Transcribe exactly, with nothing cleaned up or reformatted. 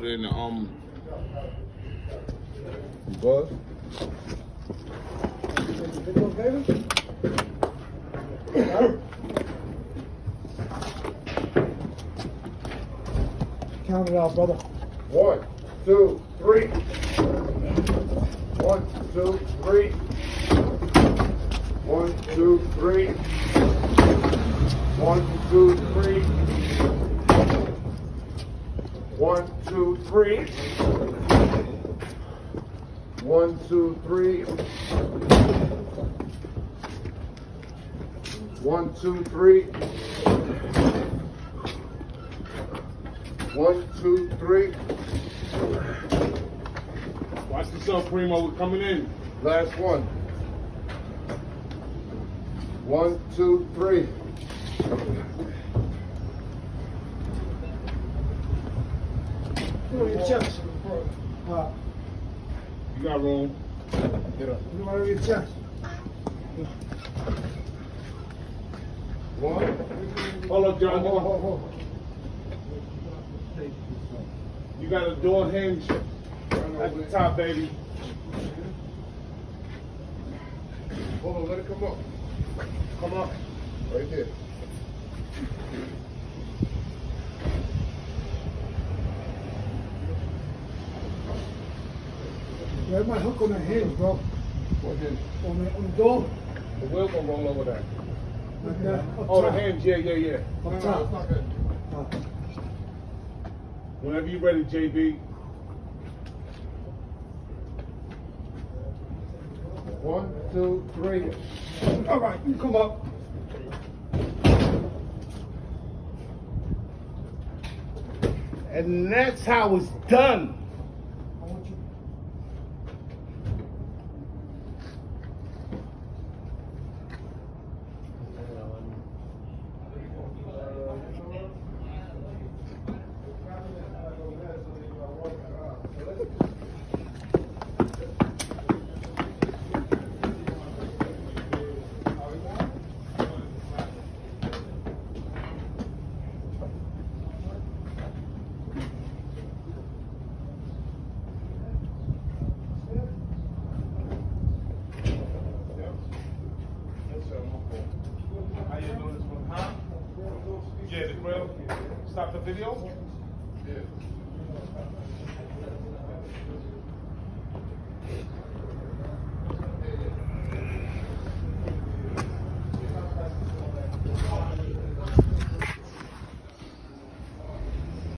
put it in the um buzz. Count it out, brother. One, two, three. One, two, three. One, two, three. One, two, three. One, two, three. One, two, three. One, two, three. One, two, three. Watch yourself, Primo. We're coming in. Last one. One, two, three. Put on your chest. Uh, You got room. Get up. you want your chest. One. Hold up, John. Hold, hold, hold. You got a door hinge at the top, baby. Hold on, let it come up. Come up. Right there. Where's my hook on the hinge, bro? What hinge? On the, on the door? The wheel gonna roll over there. Like that, up Oh, the top. hinge. Yeah, yeah, yeah. Up No, no, top. it's not good. Uh, Whenever you're ready, J B. One, two, three. all right, you come up. And that's how it's done. I want you. How you doing this one, huh? Yeah, the grill. Stop the video? Yeah.